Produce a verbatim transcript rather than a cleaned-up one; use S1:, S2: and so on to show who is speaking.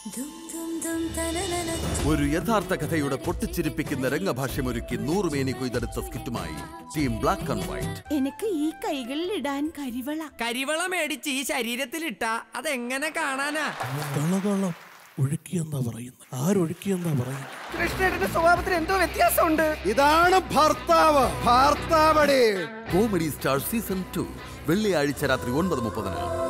S1: ഒരു യഥാർത്ഥ കഥയുടെ പൊട്ടിച്ചിരിപ്പിക്കുന്ന രംഗഭാഷ്യമൊരുക്കി നൂറുമേനി കൊയ്തെടുത്ത സ്കിറ്റുമായി ടീം ബ്ലാക്ക് ആൻഡ് വൈറ്റ്.
S2: എനിക്ക് ഈ കൈകളിൽ ഇടാൻ കരിവള
S3: കരിവള മേടിച്ച് ഈ ശരീരത്തിൽ ഇട്ടാ അതെങ്ങനെ കാണാനാ?
S4: ഒഴുക്കിയെന്നാ പറയുന്നത്. ആരൊഴുക്കിയെന്നാ പറയുന്നത്?
S3: കൃഷ്ണയുടെ സ്വഭാവത്തിന് എന്തോ വ്യത്യാസമുണ്ട്.
S5: ഇതാണ് ഭർത്താവ്. ഭർത്താവടേ
S1: കോമഡി സ്റ്റാർ സീസൺ ടു വെള്ളിയാഴ്ച രാത്രി ഒൻപത് മുപ്പതിന്.